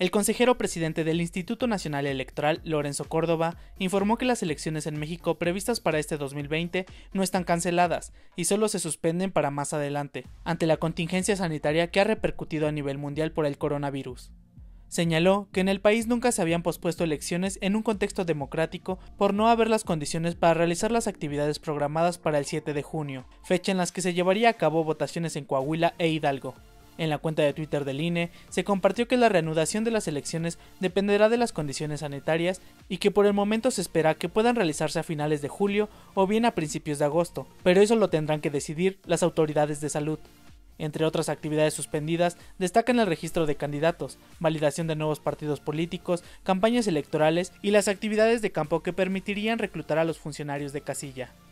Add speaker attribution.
Speaker 1: El consejero presidente del Instituto Nacional Electoral, Lorenzo Córdoba, informó que las elecciones en México previstas para este 2020 no están canceladas y solo se suspenden para más adelante, ante la contingencia sanitaria que ha repercutido a nivel mundial por el coronavirus. Señaló que en el país nunca se habían pospuesto elecciones en un contexto democrático por no haber las condiciones para realizar las actividades programadas para el 7 de junio, fecha en las que se llevaría a cabo votaciones en Coahuila e Hidalgo. En la cuenta de Twitter del INE se compartió que la reanudación de las elecciones dependerá de las condiciones sanitarias y que por el momento se espera que puedan realizarse a finales de julio o bien a principios de agosto, pero eso lo tendrán que decidir las autoridades de salud. Entre otras actividades suspendidas, destacan el registro de candidatos, validación de nuevos partidos políticos, campañas electorales y las actividades de campo que permitirían reclutar a los funcionarios de casilla.